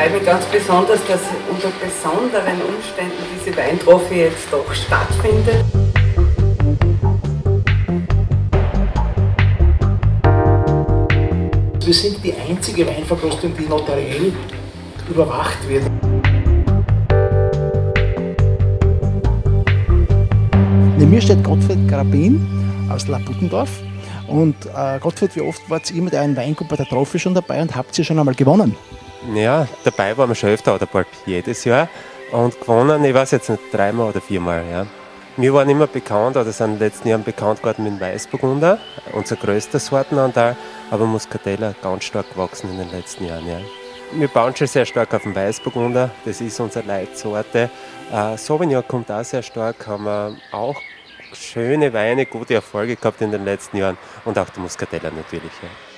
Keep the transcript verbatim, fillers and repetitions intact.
freut mich ganz besonders, dass unter besonderen Umständen diese Weintrophy jetzt doch stattfindet. Wir sind die einzige Weinverkostung, die notariell überwacht wird. Neben mir steht Gottfried Grabin aus Laputtendorf. Und äh, Gottfried, wie oft wart ihr mit euren Weingut bei der Trophy schon dabei und habt ihr schon einmal gewonnen? Ja, dabei waren wir schon öfter oder bald jedes Jahr. Und gewonnen, ich weiß jetzt nicht, dreimal oder viermal. Ja. Wir waren immer bekannt, oder sind in den letzten Jahren bekannt geworden mit dem Weißburgunder, unser größter Sortenanteil, aber Muscatella ganz stark gewachsen in den letzten Jahren. Ja. Wir bauen schon sehr stark auf den Weißburgunder, das ist unsere Leitsorte. Äh, Sauvignon kommt auch sehr stark, haben wir auch schöne Weine, gute Erfolge gehabt in den letzten Jahren und auch der Muscatella natürlich. Ja.